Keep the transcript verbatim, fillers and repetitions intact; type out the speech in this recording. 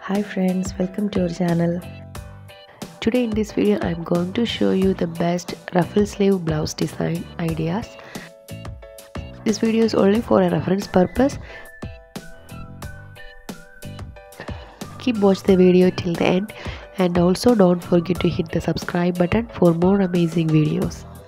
Hi friends, welcome to our channel. Today in this video I am going to show you the best ruffle sleeve blouse design ideas. This video is only for a reference purpose. Keep watch the video till the end and also don't forget to hit the subscribe button for more amazing videos.